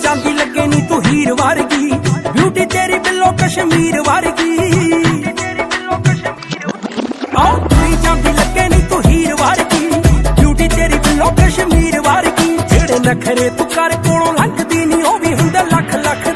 चांदी लगे नी तू हीर वर्गी, ब्यूटी तेरी बिल्लो कश्मीर वर्गी। तुरी चांदी लगे नी तू हीर वर्गी, ब्यूटी तेरी बिल्लो कश्मीर वर्गी। जेड़े नखरे तू कर कोलों लंघदी नी, ओ भी हुंदे लख लख